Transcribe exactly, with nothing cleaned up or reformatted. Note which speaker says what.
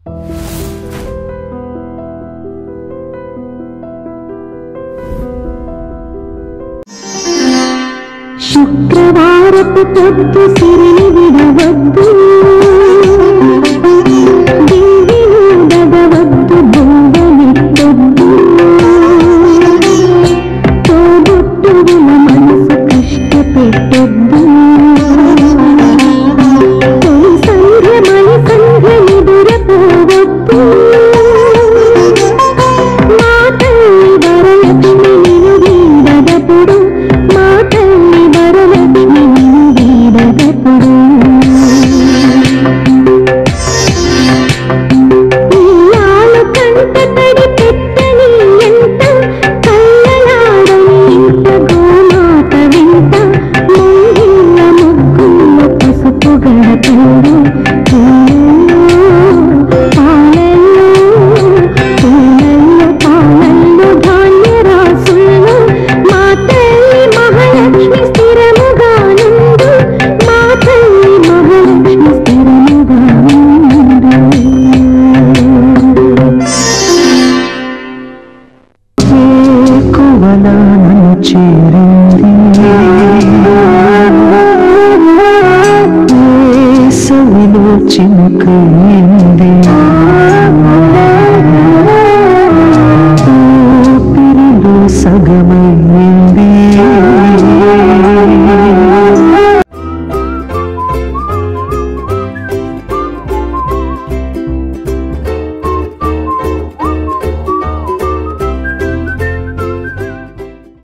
Speaker 1: శుక్రవారపు పొద్దు సిరిని విడవద్దు, దివ్యను దగవద్దు, బొంగనెట్టొద్దు, తోబుట్టువుల మనసు కష్టపెట్టొద్దు, తొలి సంధ్య మలి సంధ్య నిదురపోవద్దు, మా తల్లి వరలక్ష్మి నిను వీడదపుడు, మా తల్లి వరలక్ష్మి నిను వీడదపుడు, ఇల్లాలు కంట తడి పెట్టని ఎంత, కళ్ళలాడని ఇంత గోమాత వింత, ముంగిళ్ళ ముగ్గుల పసుపు గడపండు, పాలల్లో పూలల్లో పాలల్లో ధాన్య రాసుల్లో, మా తల్లి మహాలక్ష్మి స్థిరముగా నుండు, మా తల్లి మహాలక్ష్మి స్థిరముగా నుండు.
Speaker 2: కువలాను చేరింది వేసవిలో చినుకై